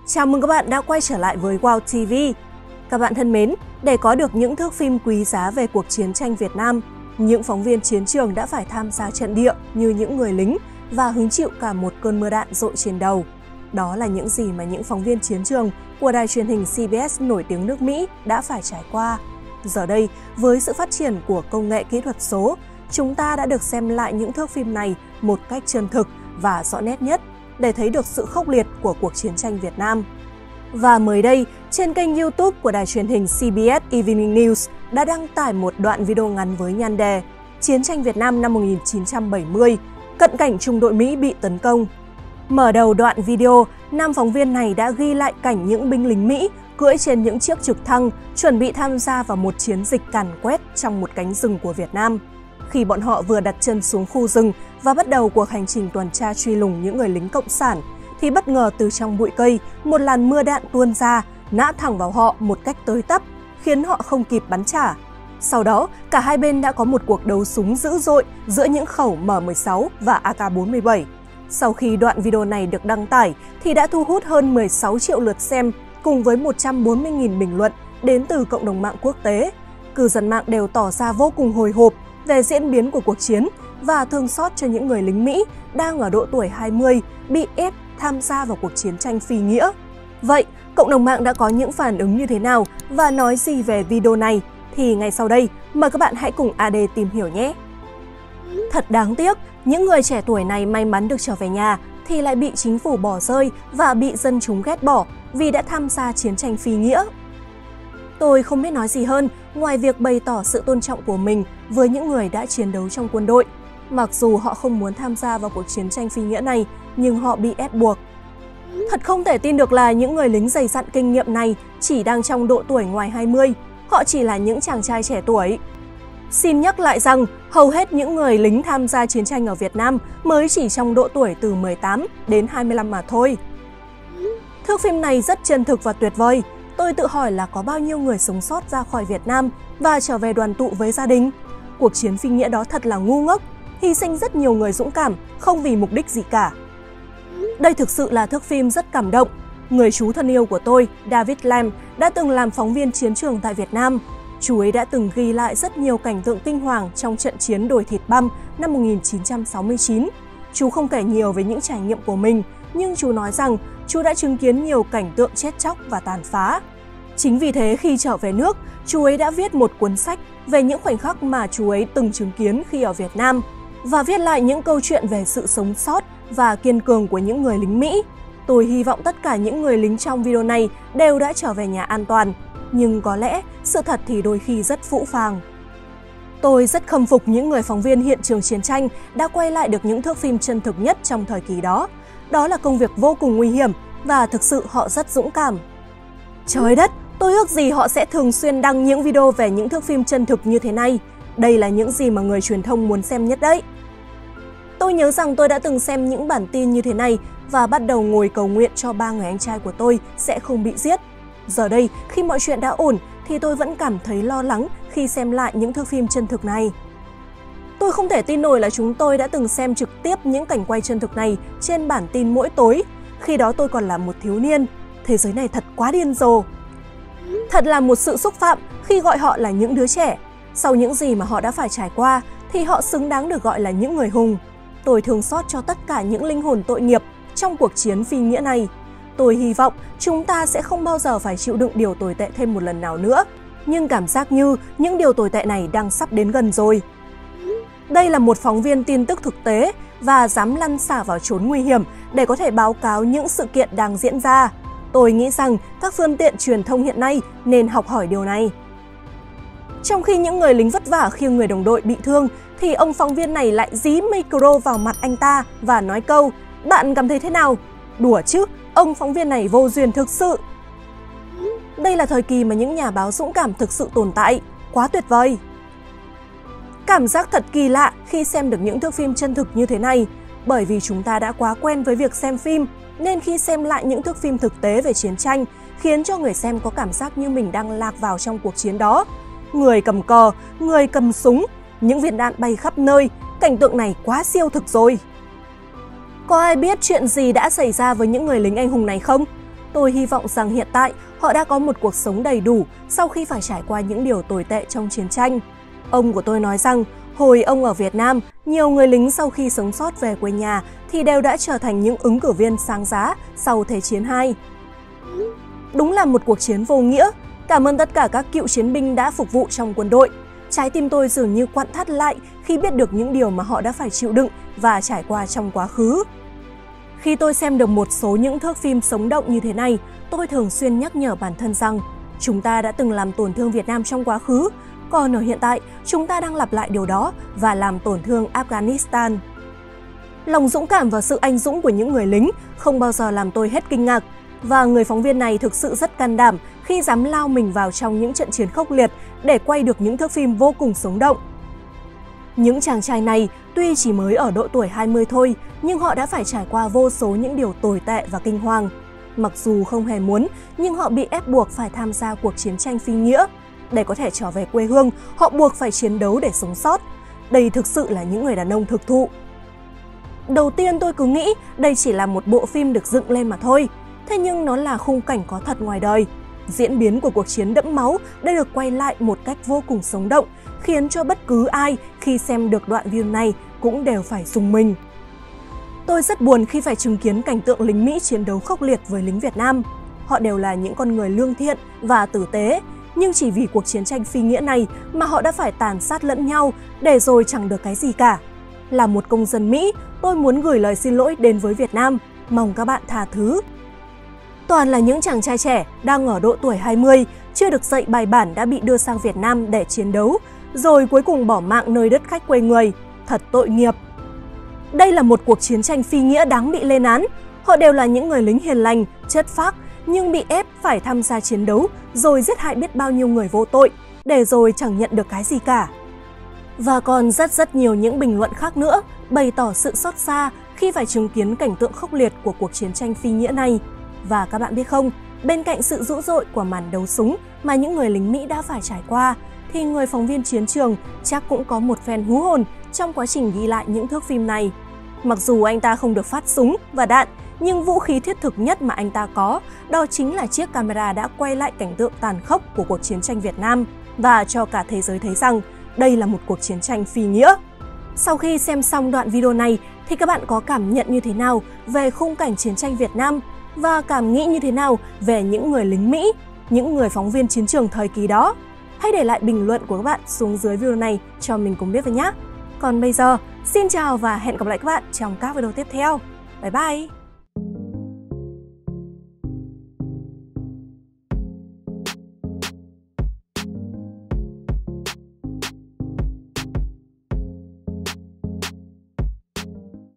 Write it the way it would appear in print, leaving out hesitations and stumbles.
Chào mừng các bạn đã quay trở lại với Wow TV. Các bạn thân mến, để có được những thước phim quý giá về cuộc chiến tranh Việt Nam, những phóng viên chiến trường đã phải tham gia trận địa như những người lính và hứng chịu cả một cơn mưa đạn dội trên đầu. Đó là những gì mà những phóng viên chiến trường của đài truyền hình CBS nổi tiếng nước Mỹ đã phải trải qua. Giờ đây, với sự phát triển của công nghệ kỹ thuật số, chúng ta đã được xem lại những thước phim này một cách chân thực và rõ nét nhất để thấy được sự khốc liệt của cuộc chiến tranh Việt Nam. Và mới đây, trên kênh YouTube của đài truyền hình CBS Evening News đã đăng tải một đoạn video ngắn với nhan đề Chiến tranh Việt Nam năm 1970, cận cảnh trung đội Mỹ bị tấn công. Mở đầu đoạn video, nam phóng viên này đã ghi lại cảnh những binh lính Mỹ cưỡi trên những chiếc trực thăng chuẩn bị tham gia vào một chiến dịch càn quét trong một cánh rừng của Việt Nam. Khi bọn họ vừa đặt chân xuống khu rừng và bắt đầu cuộc hành trình tuần tra truy lùng những người lính cộng sản, thì bất ngờ từ trong bụi cây, một làn mưa đạn tuôn ra, nã thẳng vào họ một cách tới tấp, khiến họ không kịp bắn trả. Sau đó, cả hai bên đã có một cuộc đấu súng dữ dội giữa những khẩu M16 và AK-47. Sau khi đoạn video này được đăng tải, thì đã thu hút hơn 16 triệu lượt xem, cùng với 140.000 bình luận đến từ cộng đồng mạng quốc tế. Cư dân mạng đều tỏ ra vô cùng hồi hộp về diễn biến của cuộc chiến và thương xót cho những người lính Mỹ đang ở độ tuổi 20 bị ép tham gia vào cuộc chiến tranh phi nghĩa. Vậy, cộng đồng mạng đã có những phản ứng như thế nào và nói gì về video này? Thì ngay sau đây, mời các bạn hãy cùng AD tìm hiểu nhé! Thật đáng tiếc, những người trẻ tuổi này may mắn được trở về nhà thì lại bị chính phủ bỏ rơi và bị dân chúng ghét bỏ vì đã tham gia chiến tranh phi nghĩa. Tôi không biết nói gì hơn ngoài việc bày tỏ sự tôn trọng của mình với những người đã chiến đấu trong quân đội. Mặc dù họ không muốn tham gia vào cuộc chiến tranh phi nghĩa này, nhưng họ bị ép buộc. Thật không thể tin được là những người lính dày dặn kinh nghiệm này chỉ đang trong độ tuổi ngoài 20. Họ chỉ là những chàng trai trẻ tuổi. Xin nhắc lại rằng, hầu hết những người lính tham gia chiến tranh ở Việt Nam mới chỉ trong độ tuổi từ 18 đến 25 mà thôi. Thước phim này rất chân thực và tuyệt vời. Tôi tự hỏi là có bao nhiêu người sống sót ra khỏi Việt Nam và trở về đoàn tụ với gia đình. Cuộc chiến phi nghĩa đó thật là ngu ngốc, hy sinh rất nhiều người dũng cảm, không vì mục đích gì cả. Đây thực sự là thước phim rất cảm động. Người chú thân yêu của tôi, David Lam, đã từng làm phóng viên chiến trường tại Việt Nam. Chú ấy đã từng ghi lại rất nhiều cảnh tượng kinh hoàng trong trận chiến đồi Thịt Băm năm 1969. Chú không kể nhiều về những trải nghiệm của mình, nhưng chú nói rằng chú đã chứng kiến nhiều cảnh tượng chết chóc và tàn phá. Chính vì thế khi trở về nước, chú ấy đã viết một cuốn sách về những khoảnh khắc mà chú ấy từng chứng kiến khi ở Việt Nam và viết lại những câu chuyện về sự sống sót và kiên cường của những người lính Mỹ. Tôi hy vọng tất cả những người lính trong video này đều đã trở về nhà an toàn, nhưng có lẽ sự thật thì đôi khi rất phũ phàng. Tôi rất khâm phục những người phóng viên hiện trường chiến tranh đã quay lại được những thước phim chân thực nhất trong thời kỳ đó. Đó là công việc vô cùng nguy hiểm và thực sự họ rất dũng cảm. Trời đất, tôi ước gì họ sẽ thường xuyên đăng những video về những thước phim chân thực như thế này. Đây là những gì mà người truyền thông muốn xem nhất đấy. Tôi nhớ rằng tôi đã từng xem những bản tin như thế này và bắt đầu ngồi cầu nguyện cho 3 người anh trai của tôi sẽ không bị giết. Giờ đây, khi mọi chuyện đã ổn thì tôi vẫn cảm thấy lo lắng khi xem lại những thước phim chân thực này. Tôi không thể tin nổi là chúng tôi đã từng xem trực tiếp những cảnh quay chân thực này trên bản tin mỗi tối. Khi đó tôi còn là một thiếu niên. Thế giới này thật quá điên rồ. Thật là một sự xúc phạm khi gọi họ là những đứa trẻ. Sau những gì mà họ đã phải trải qua thì họ xứng đáng được gọi là những người hùng. Tôi thương xót cho tất cả những linh hồn tội nghiệp trong cuộc chiến phi nghĩa này. Tôi hy vọng chúng ta sẽ không bao giờ phải chịu đựng điều tồi tệ thêm một lần nào nữa. Nhưng cảm giác như những điều tồi tệ này đang sắp đến gần rồi. Đây là một phóng viên tin tức thực tế và dám lăn xả vào chốn nguy hiểm để có thể báo cáo những sự kiện đang diễn ra. Tôi nghĩ rằng các phương tiện truyền thông hiện nay nên học hỏi điều này. Trong khi những người lính vất vả khiêng người đồng đội bị thương, thì ông phóng viên này lại dí micro vào mặt anh ta và nói câu "Bạn cảm thấy thế nào?" Đùa chứ, ông phóng viên này vô duyên thực sự. Đây là thời kỳ mà những nhà báo dũng cảm thực sự tồn tại, quá tuyệt vời. Cảm giác thật kỳ lạ khi xem được những thước phim chân thực như thế này, bởi vì chúng ta đã quá quen với việc xem phim, nên khi xem lại những thước phim thực tế về chiến tranh khiến cho người xem có cảm giác như mình đang lạc vào trong cuộc chiến đó. Người cầm cờ, người cầm súng, những viên đạn bay khắp nơi, cảnh tượng này quá siêu thực rồi. Có ai biết chuyện gì đã xảy ra với những người lính anh hùng này không? Tôi hy vọng rằng hiện tại họ đã có một cuộc sống đầy đủ sau khi phải trải qua những điều tồi tệ trong chiến tranh. Ông của tôi nói rằng, hồi ông ở Việt Nam, nhiều người lính sau khi sống sót về quê nhà thì đều đã trở thành những ứng cử viên sáng giá sau Thế chiến II. Đúng là một cuộc chiến vô nghĩa. Cảm ơn tất cả các cựu chiến binh đã phục vụ trong quân đội. Trái tim tôi dường như quặn thắt lại khi biết được những điều mà họ đã phải chịu đựng và trải qua trong quá khứ. Khi tôi xem được một số những thước phim sống động như thế này, tôi thường xuyên nhắc nhở bản thân rằng chúng ta đã từng làm tổn thương Việt Nam trong quá khứ, còn ở hiện tại chúng ta đang lặp lại điều đó và làm tổn thương Afghanistan. Lòng dũng cảm và sự anh dũng của những người lính không bao giờ làm tôi hết kinh ngạc, và người phóng viên này thực sự rất can đảm khi dám lao mình vào trong những trận chiến khốc liệt để quay được những thước phim vô cùng sống động. Những chàng trai này tuy chỉ mới ở độ tuổi 20 thôi, nhưng họ đã phải trải qua vô số những điều tồi tệ và kinh hoàng. Mặc dù không hề muốn, nhưng họ bị ép buộc phải tham gia cuộc chiến tranh phi nghĩa. Để có thể trở về quê hương, họ buộc phải chiến đấu để sống sót. Đây thực sự là những người đàn ông thực thụ. Đầu tiên tôi cứ nghĩ đây chỉ là một bộ phim được dựng lên mà thôi. Thế nhưng nó là khung cảnh có thật ngoài đời. Diễn biến của cuộc chiến đẫm máu đã được quay lại một cách vô cùng sống động, khiến cho bất cứ ai khi xem được đoạn video này cũng đều phải rùng mình. Tôi rất buồn khi phải chứng kiến cảnh tượng lính Mỹ chiến đấu khốc liệt với lính Việt Nam. Họ đều là những con người lương thiện và tử tế, nhưng chỉ vì cuộc chiến tranh phi nghĩa này mà họ đã phải tàn sát lẫn nhau để rồi chẳng được cái gì cả. Là một công dân Mỹ, tôi muốn gửi lời xin lỗi đến với Việt Nam, mong các bạn tha thứ. Toàn là những chàng trai trẻ đang ở độ tuổi 20, chưa được dạy bài bản đã bị đưa sang Việt Nam để chiến đấu, rồi cuối cùng bỏ mạng nơi đất khách quê người. Thật tội nghiệp. Đây là một cuộc chiến tranh phi nghĩa đáng bị lên án. Họ đều là những người lính hiền lành, chất phác, nhưng bị ép phải tham gia chiến đấu, rồi giết hại biết bao nhiêu người vô tội, để rồi chẳng nhận được cái gì cả. Và còn rất nhiều những bình luận khác nữa bày tỏ sự xót xa khi phải chứng kiến cảnh tượng khốc liệt của cuộc chiến tranh phi nghĩa này. Và các bạn biết không, bên cạnh sự dữ dội của màn đấu súng mà những người lính Mỹ đã phải trải qua, thì người phóng viên chiến trường chắc cũng có một phen hú hồn trong quá trình ghi lại những thước phim này. Mặc dù anh ta không được phát súng và đạn, nhưng vũ khí thiết thực nhất mà anh ta có, đó chính là chiếc camera đã quay lại cảnh tượng tàn khốc của cuộc chiến tranh Việt Nam và cho cả thế giới thấy rằng đây là một cuộc chiến tranh phi nghĩa. Sau khi xem xong đoạn video này thì các bạn có cảm nhận như thế nào về khung cảnh chiến tranh Việt Nam và cảm nghĩ như thế nào về những người lính Mỹ, những người phóng viên chiến trường thời kỳ đó? Hãy để lại bình luận của các bạn xuống dưới video này cho mình cùng biết với nhé! Còn bây giờ, xin chào và hẹn gặp lại các bạn trong các video tiếp theo. Bye bye!